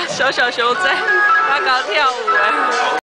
小熊在，他刚跳舞哎。